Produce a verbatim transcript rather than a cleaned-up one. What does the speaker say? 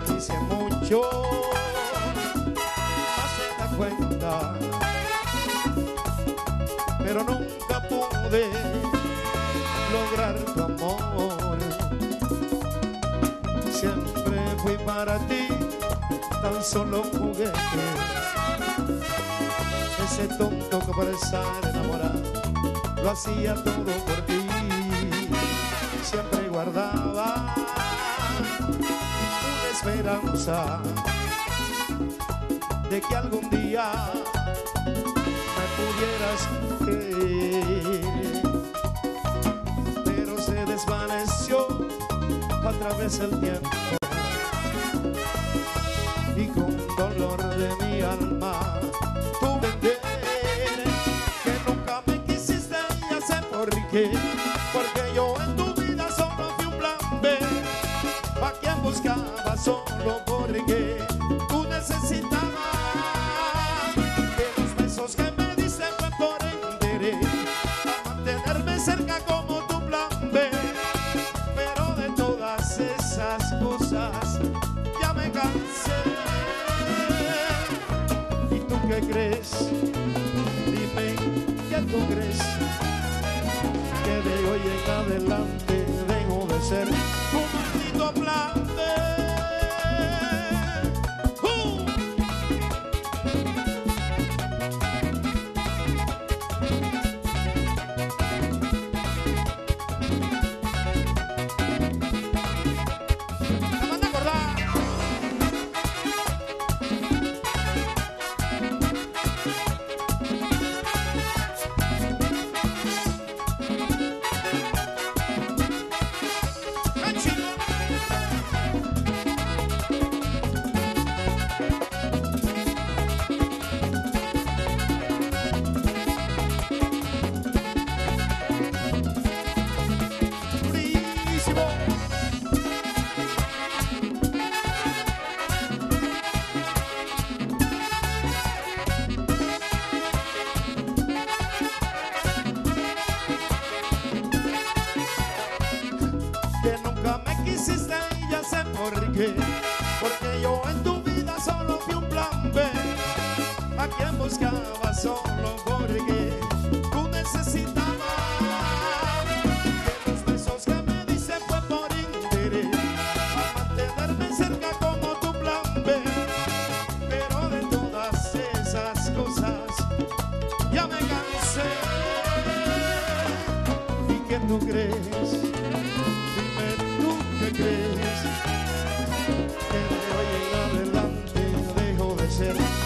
hice mucho, más se da cuenta, pero nunca pude lograr tu amor. Siempre fui para ti tan solo un juguete, ese tonto que por estar enamorado lo hacía todo por ti. Siempre guardaba una esperanza de que algún día me pudieras querer, pero se desvaneció a través del tiempo y con dolor de mi alma tuve que ver que nunca me quisiste y ya sé por qué, porque yo en tu vida solo fui un plan B, a quien buscaba solo porque tú necesitabas que los besos que me diste fue por interés, a mantenerme cerca como tu plan B, pero de todas esas cosas ya me cansé. ¿Y tú qué crees? Dime, ¿qué tú crees? Que de hoy en adelante dejo de ser un maldito plan B. ¡Uh! ¡La manda a acordar! Que nunca me quisiste y ya sé por qué, porque yo en tu vida solo fui un plan B, a quien buscaba solo porque tú necesitabas que los besos que me diste fue por interés, a mantenerme cerca como tu plan B, pero de todas esas cosas ya me cansé. ¿Y qué tú crees? Dime tú qué crees, que de hoy en adelante dejo de ser